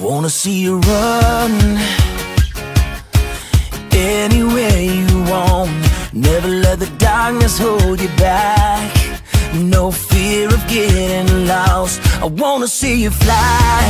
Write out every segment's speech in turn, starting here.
wanna see you run anywhere you want. Never let the darkness hold you back. No fear of getting lost. I wanna see you fly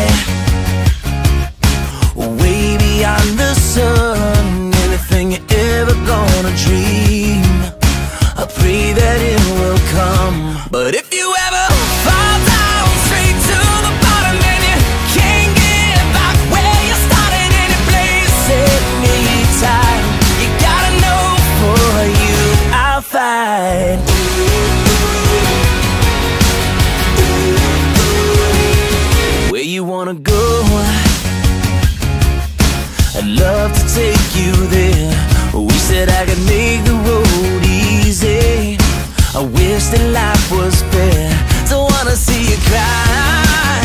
way beyond the sun. Anything you're ever gonna dream, I pray that it will come. But if you ever fall down straight to the bottom and you can't get back where you started, any place, any time, you gotta know for you I'll fight. Where you wanna go, I'd love to take you there. Wish that I could make the road easy. I wish that life was fair. Don't wanna see you cry,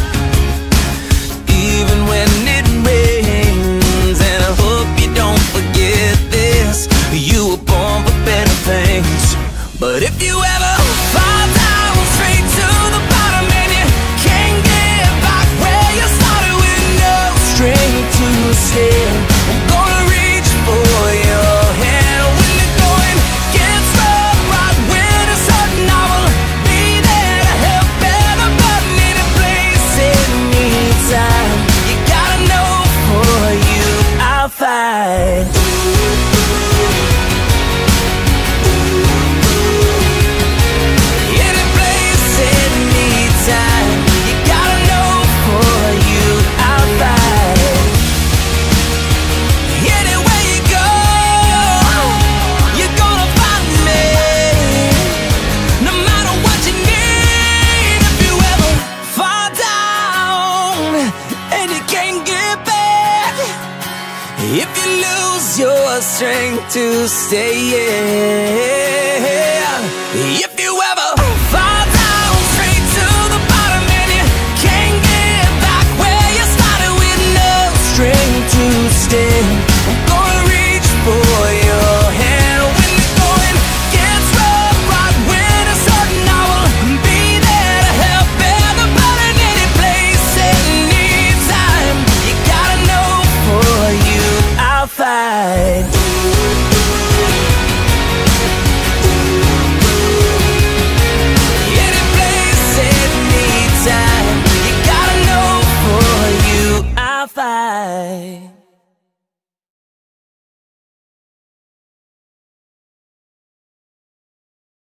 even when it rains. And I hope you don't forget this. You were born for better things. But if you ever fall down straight to the bottom and you can't get back where you started with no strength to stand, I'm gonna reach for your hand. When the going gets rough, right when it's certain, I will be there to help everybody. Any place, anytime, you gotta know for you I'll fight. Any place, anytime, you gotta know for you I'll fight. Anywhere you go, you're gonna find me. No matter what you need, if you ever fall down and you can't get back, if you lose your strength to stay, yeah.